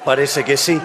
Parece que sí.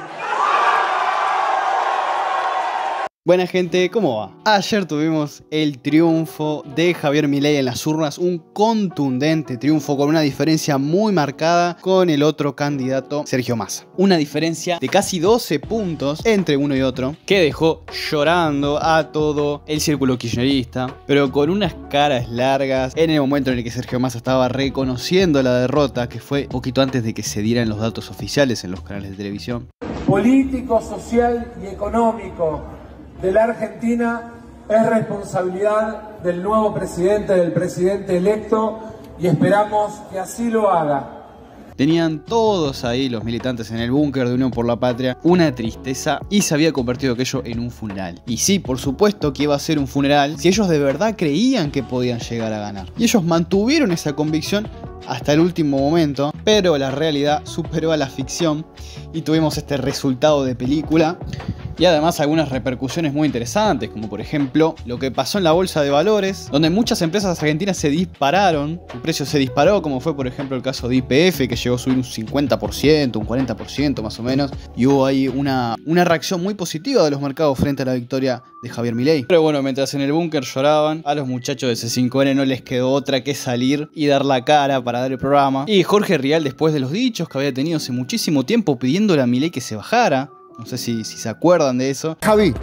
Buena gente, ¿cómo va? Ayer tuvimos el triunfo de Javier Milei en las urnas, un contundente triunfo con una diferencia muy marcada con el otro candidato, Sergio Massa. Una diferencia de casi 12 puntos entre uno y otro, que dejó llorando a todo el círculo kirchnerista, pero con unas caras largas en el momento en el que Sergio Massa estaba reconociendo la derrota, que fue poquito antes de que se dieran los datos oficiales en los canales de televisión. Político, social y económico de la Argentina es responsabilidad del nuevo presidente, del presidente electo, y esperamos que así lo haga. Tenían todos ahí los militantes en el búnker de Unión por la Patria una tristeza y se había convertido aquello en un funeral. Y sí, por supuesto que iba a ser un funeral si ellos de verdad creían que podían llegar a ganar. Y ellos mantuvieron esa convicción hasta el último momento, pero la realidad superó a la ficción y tuvimos este resultado de película. Y además algunas repercusiones muy interesantes, como por ejemplo lo que pasó en la bolsa de valores, donde muchas empresas argentinas se dispararon, el precio se disparó, como fue por ejemplo el caso de YPF, que llegó a subir un 50%, un 40% más o menos, y hubo ahí una reacción muy positiva de los mercados frente a la victoria de Javier Milei. Pero bueno, mientras en el búnker lloraban, a los muchachos de C5N no les quedó otra que salir y dar la cara para dar el programa. Y Jorge Rial, después de los dichos que había tenido hace muchísimo tiempo pidiéndole a Milei que se bajara, no sé si se acuerdan de eso. Javi,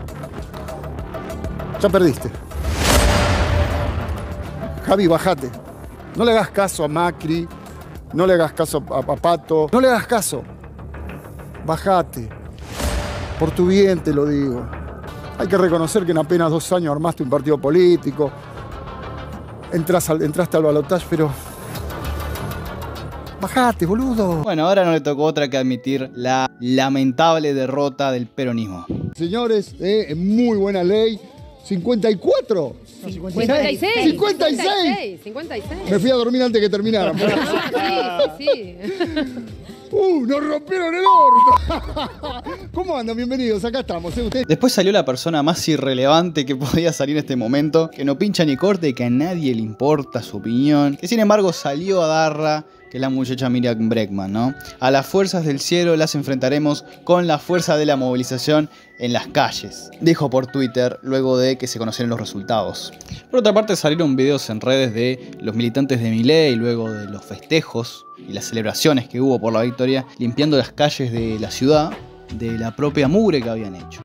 ya perdiste. Javi, bajate. No le hagas caso a Macri, no le hagas caso a Pato, no le hagas caso. Bajate. Por tu bien te lo digo. Hay que reconocer que en apenas 2 años armaste un partido político, entraste al balotaje, pero... Bajate, boludo. Bueno, ahora no le tocó otra que admitir la lamentable derrota del peronismo. Señores, muy buena ley. 54. 56. 56. Me fui a dormir antes que terminaran. Sí. ¡Nos rompieron el orto! ¿Cómo andan? Bienvenidos, acá estamos, ustedes. Después salió la persona más irrelevante que podía salir en este momento, que no pincha ni corte, que a nadie le importa su opinión, que sin embargo salió a darla, que es la muchacha Miriam Bregman, ¿no? A las fuerzas del cielo las enfrentaremos con la fuerza de la movilización en las calles, dijo por Twitter luego de que se conocieron los resultados. Por otra parte, salieron videos en redes de los militantes de Milei luego de los festejos y las celebraciones que hubo por la victoria, limpiando las calles de la ciudad de la propia mugre que habían hecho.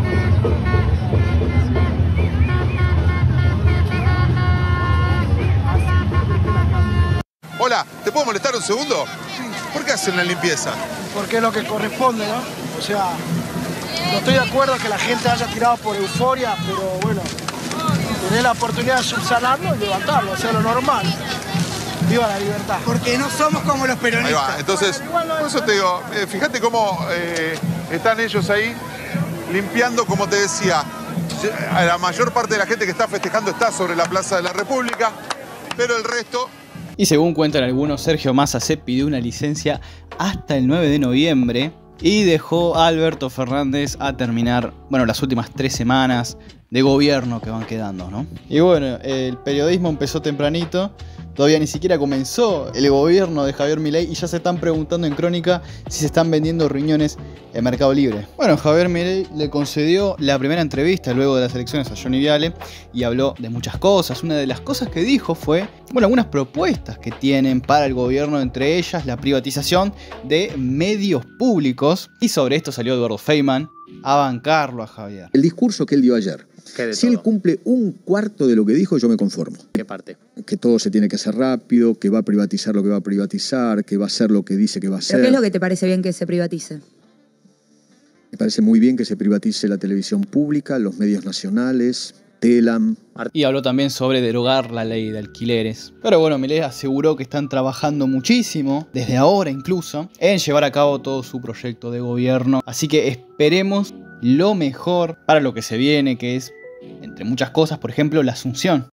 Hola, ¿te puedo molestar un segundo? ¿Por qué hacen la limpieza? Porque es lo que corresponde, ¿no? O sea, no estoy de acuerdo que la gente haya tirado por euforia, pero bueno, tener la oportunidad de subsanarlo y levantarlo, o sea, lo normal. Viva la libertad. Porque no somos como los peronistas. Ahí va, entonces, por eso te digo, fíjate cómo están ellos ahí limpiando, como te decía, la mayor parte de la gente que está festejando está sobre la Plaza de la República, pero el resto... Y según cuentan algunos, Sergio Massa se pidió una licencia hasta el 9 de noviembre y dejó a Alberto Fernández a terminar, bueno, las últimas 3 semanas de gobierno que van quedando, ¿no? Y bueno, el periodismo empezó tempranito, todavía ni siquiera comenzó el gobierno de Javier Milei y ya se están preguntando en Crónica si se están vendiendo riñones en Mercado Libre. Bueno, Javier Milei le concedió la primera entrevista luego de las elecciones a Johnny Viale y habló de muchas cosas. Una de las cosas que dijo fue, bueno, algunas propuestas que tienen para el gobierno, entre ellas la privatización de medios públicos, y sobre esto salió Eduardo Feynman a bancarlo a Javier. El discurso que él dio ayer, si él cumple un cuarto de lo que dijo, yo me conformo. ¿Qué parte? Que todo se tiene que hacer rápido, que va a privatizar lo que va a privatizar, que va a hacer lo que dice que va a hacer. ¿Pero qué es lo que te parece bien que se privatice? Me parece muy bien que se privatice la televisión pública, los medios nacionales, Telam. Y habló también sobre derogar la ley de alquileres. Pero bueno, Milei aseguró que están trabajando muchísimo, desde ahora incluso, en llevar a cabo todo su proyecto de gobierno. Así que esperemos lo mejor para lo que se viene, que es, entre muchas cosas, por ejemplo, la asunción